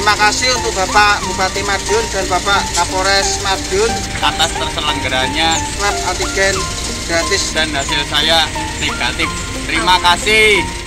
Terima kasih untuk Bapak Bupati Madiun dan Bapak Kapolres Madiun atas terselenggaranya swab antigen gratis dan hasil saya negatif. Terima kasih.